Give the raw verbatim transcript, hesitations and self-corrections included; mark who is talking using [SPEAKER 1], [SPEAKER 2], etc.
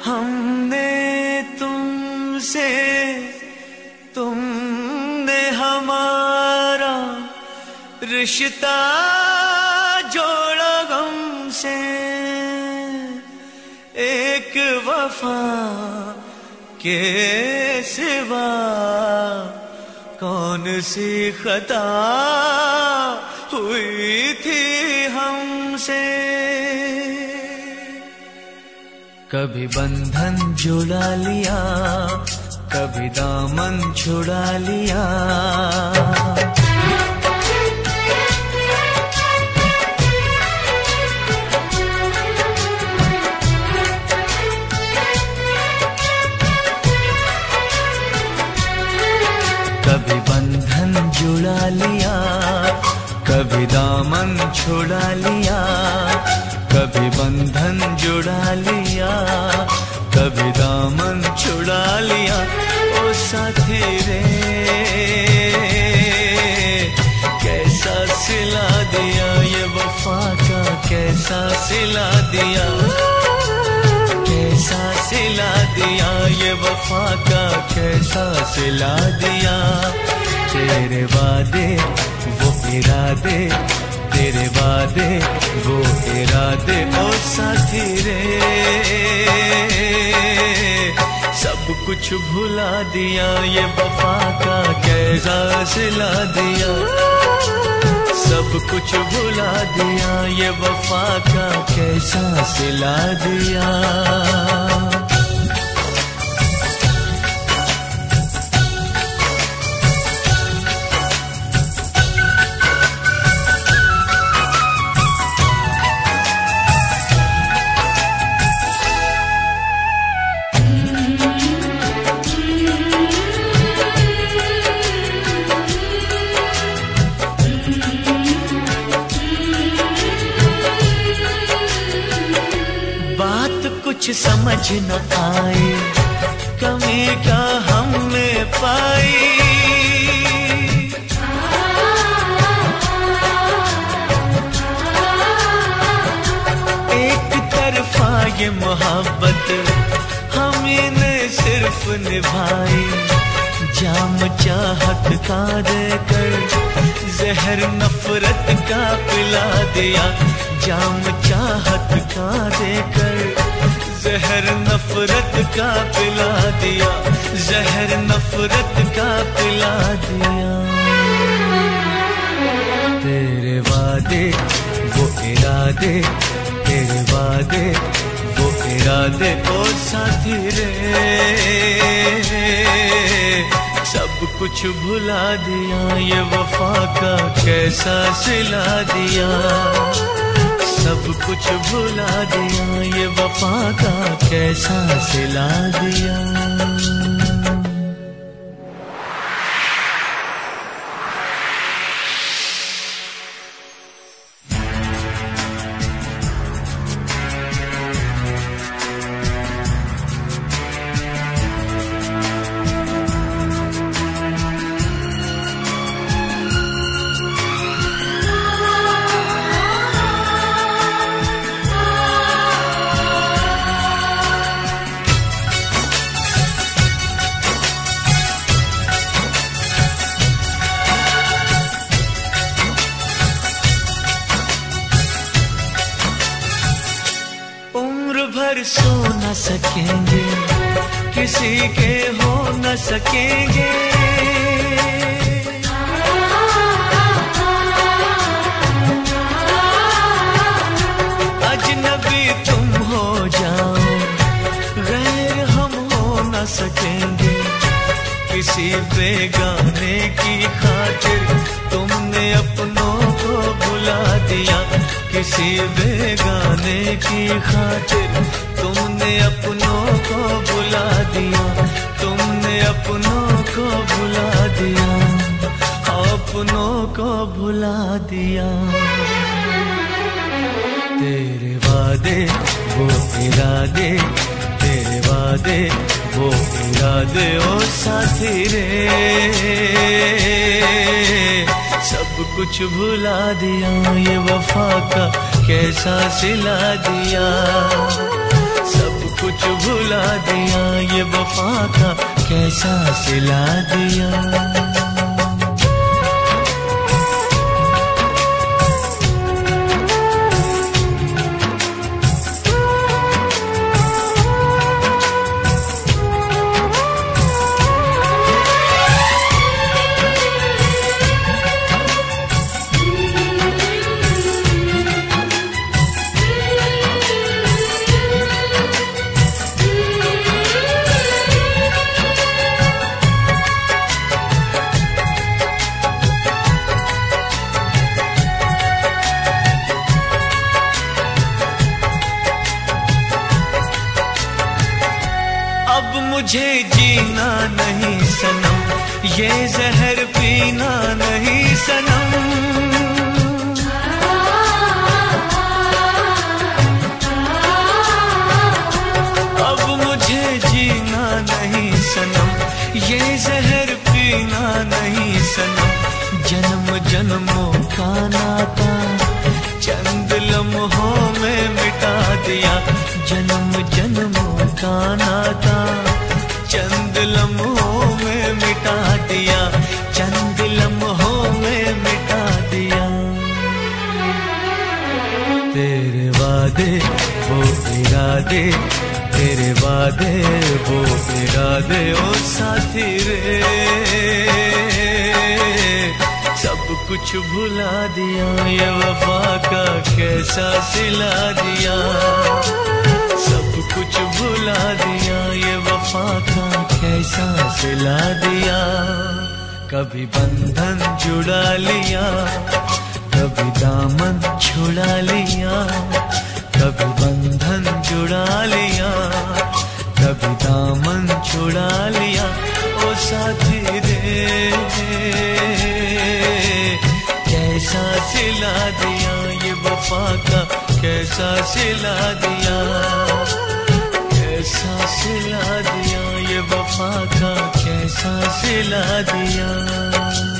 [SPEAKER 1] हमने तुमसे, तुमने हमारा रिश्ता जोड़ा गम से। एक वफा के सिवा कौन सी खता हुई थी हमसे। कभी बंधन जुड़ा लिया, कभी दामन छुड़ा लिया। कभी बंधन जुड़ा लिया, कभी दामन छुड़ा लिया। कभी बंधन जुड़ा लिया, कभी दामन छुड़ा लिया। ओ साथी रे कैसा सिला दिया, ये वफा का कैसा सिला दिया। कैसा सिला दिया, ये वफा का कैसा सिला दिया। तेरे वादे वो इरादे, तेरे वादे वो इरादे। ओ साथी रे सब कुछ भुला दिया, ये वफा का कैसा सिला दिया। सब कुछ भुला दिया, ये वफा का कैसा सिला दिया। कुछ समझ न आए, कमी क्या हम में पाई। एक तरफा ये मोहब्बत हमें ने सिर्फ निभाई। जाम चाहत का देकर जहर नफरत का पिला दिया। जाम चाहत का देकर जहर नफरत का पिला दिया। जहर नफरत का पिला दिया। तेरे वादे वो इरादे, तेरे वादे वो इरादे। ओ साथी रे सब कुछ भुला दिया, ये वफा का कैसा सिला दिया। सब कुछ भुला दिया, ये वफा का कैसा सिला दिया। भर सो न सकेंगे, किसी के हो न सकेंगे। अजनबी तुम हो जाओ, गैर हम हो न सकेंगे। किसी बेगाने की खातिर तुमने अपनों को भुला दिया। किसी बेगाने की खातिर तुमने अपनों को भुला दिया। तुमने अपनों को भुला दिया। अपनों को भुला दिया। तेरे वादे वो इरादे, तेरे वादे वो इरादे। ओ साथी रे सब कुछ भुला दिया, ये वफा का कैसा सिला दिया। सब कुछ भुला दिया, ये वफा का कैसा सिला दिया। अब मुझे जीना नहीं सनम, ये जहर पीना नहीं सनम। अब मुझे जीना नहीं सनम, ये जहर पीना नहीं सनम। जन्म जन्मों का नाता चंद लम्हों में मिटा दिया, जन्म जन्मों का नाता चंद लम्हों में मिटा दिया, चंद लम्हों में मिटा दिया। तेरे वादे वो इरादे, तेरे वादे वो इरादे, ओ साथी रे सब कुछ भुला दिया, ये वफा का कैसा सिला दिया। सब कुछ भुला दिया, ये वफा का कैसा सिला दिया। कभी बंधन जुड़ा लिया, कभी दामन छुड़ा लिया, कभी बंधन जुड़ा लिया, कभी दामन छुड़ा लिया। ओ साथी रे कैसा सिला दिया, ये वफा का कैसा सिला दिया, कैसा सिला दिया, ये वफा का कैसा सिला दिया।